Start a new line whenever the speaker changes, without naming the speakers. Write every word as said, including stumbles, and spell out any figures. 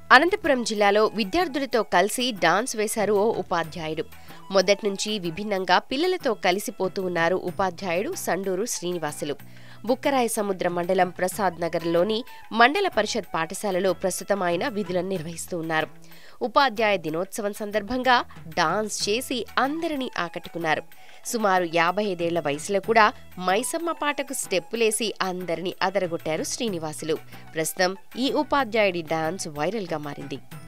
అనంతపురం జిల్లాలో విద్యార్థులతో కలిసి డాన్స్ వేశారు ఓ ఉపాధ్యాయుడు. మొదటి నుంచి విభిన్నంగా పిల్లలతో కలిసిపోతూ ఉన్నారు ఉపాధ్యాయుడు సండూరు శ్రీనివాసులు. బుక్కరాయ సముద్ర మండలం ప్రసాద్ నగర్లోని మండల పరిషత్ పాఠశాలలో ప్రస్తుతం ఆయన విధులను నిర్వహిస్తూ ఉన్నారు. ఉపాధ్యాయ దినోత్సవం సందర్భంగా డాన్స్ చేసి అందరినీ ఆకట్టుకున్నారు. సుమారు యాభై ఐదేళ్ల వయసులో కూడా మైసమ్మ పాటకు స్టెప్పులేసి అందరినీ అదరగొట్టారు శ్రీనివాసులు. ప్రస్తుతం ఈ ఉపాధ్యాయుడి డాన్స్ వైరల్గా మారింది.